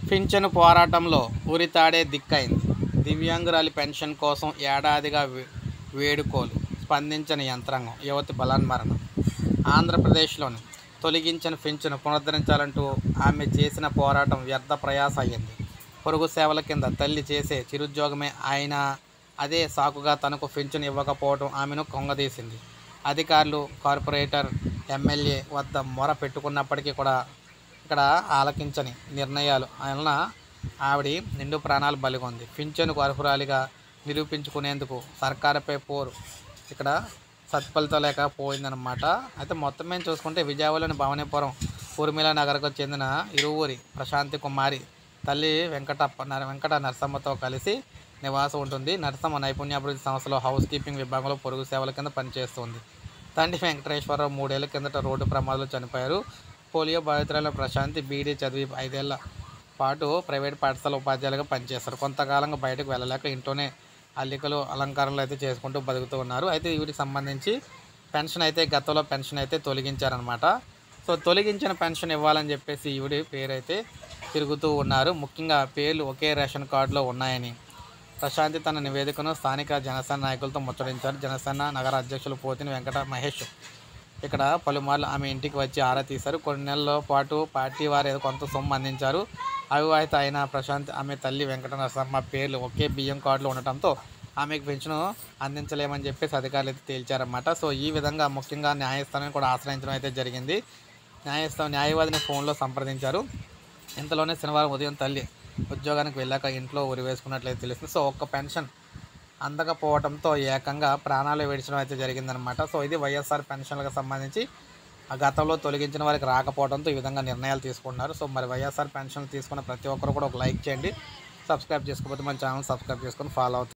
పింఛను పోరాటంలో ఉరితాడే దిక్కైంది. దివ్యాంగురాలి పెన్షన్ కోసం ఏడాదిగా వేడుకోలు, స్పందించని యంత్రాంగం, యువతి బలాన్మరణం. ఆంధ్రప్రదేశ్లోని తొలగించిన పింఛను పునరుద్ధరించాలంటూ ఆమె చేసిన పోరాటం వ్యర్థ ప్రయాస అయ్యింది. పొరుగు సేవల కింద తల్లి చేసే చిరుద్యోగమే అయినా అదే సాకుగా తనకు పింఛను ఇవ్వకపోవడం ఆమెను కొంగదీసింది. అధికారులు, కార్పొరేటర్, ఎమ్మెల్యే వద్ద మొర పెట్టుకున్నప్పటికీ కూడా ఇక్కడ ఆలకించని నిర్ణయాలు వలన ఆవిడ నిండు ప్రాణాలు బలిగొంది. పింఛనుకు అర్హురాలిగా నిరూపించుకునేందుకు సర్కారుపై పోరు ఇక్కడ సత్ఫలితం లేకపోయిందనమాట. అయితే మొత్తం మేము చూసుకుంటే విజయవాడలోని భవానీపురం ఊర్మిళ నగర్కు చెందిన ఇరువురి ప్రశాంతి కుమారి తల్లి వెంకట నరసమ్మతో కలిసి నివాసం ఉంటుంది. నరసమ్మ నైపుణ్యాభివృద్ధి సంస్థలో హౌస్ కీపింగ్ విభాగంలో పొరుగు సేవల కింద పనిచేస్తుంది. తండ్రి వెంకటేశ్వరరావు 3 ఏళ్ల కిందట రోడ్డు ప్రమాదంలో చనిపోయారు. పోలియో బాధితురాలైన ప్రశాంతి బీడీ చదివి 5 ఏళ్ల పాటు ప్రైవేట్ పాఠశాల ఉపాధ్యాయులుగా పనిచేస్తారు. కొంతకాలంగా బయటకు వెళ్ళలేక ఇంట్లోనే అల్లికలు, అలంకరణలు అయితే చేసుకుంటూ బతుకుతూ ఉన్నారు. అయితే వీటికి సంబంధించి గతంలో పెన్షన్ అయితే తొలగించారనమాట. సో తొలగించిన పెన్షన్ ఇవ్వాలని చెప్పేసి ఈవిడి పేరు అయితే తిరుగుతూ ఉన్నారు. ముఖ్యంగా పేర్లు ఒకే రేషన్ కార్డులో ఉన్నాయని ప్రశాంతి తన నివేదికను స్థానిక జనసేన నాయకులతో ముచ్చటించారు. జనసేన నగర అధ్యక్షులు పోతిని వెంకట మహేష్ ఇక్కడ పలుమార్లు ఆమె ఇంటికి వచ్చి ఆరా తీశారు. కొన్ని నెలల పాటు పార్టీ వారు కొంత సొమ్ము అందించారు. అవివాహిత అయిన ప్రశాంత్ ఆమె తల్లి వెంకట నరసమ్మ పేర్లు ఒకే బియ్యం కార్డులో ఉండటంతో ఆమెకు పెన్షన్ అందించలేమని చెప్పేసి అధికారులు అయితే తేల్చారన్నమాట. సో ఈ విధంగా ముఖ్యంగా న్యాయస్థానాన్ని కూడా ఆశ్రయించడం అయితే జరిగింది. న్యాయవాదిని ఫోన్లో సంప్రదించారు. ఇంతలోనే శనివారం ఉదయం తల్లి ఉద్యోగానికి వెళ్ళాక ఇంట్లో ఉరివేసుకున్నట్లయితే తెలుస్తుంది. సో ఒక్క పెన్షన్ అందకపోవడంతో ఏకంగా ప్రాణాలు విడిచడం అయితే జరిగిందనమాట. సో ఇది వైఎస్ఆర్ పెన్షన్లకు సంబంధించి గతంలో తొలగించిన వారికి రాకపోవడంతో ఈ విధంగా నిర్ణయాలు తీసుకున్నారు. సో మరి వైఎస్ఆర్ పెన్షన్లు తీసుకున్న ప్రతి ఒక్కరు కూడా ఒక లైక్ చేయండి. సబ్స్క్రైబ్ చేసుకోకపోతే మన ఛానల్ సబ్స్క్రైబ్ చేసుకొని ఫాలో అవుతుంది.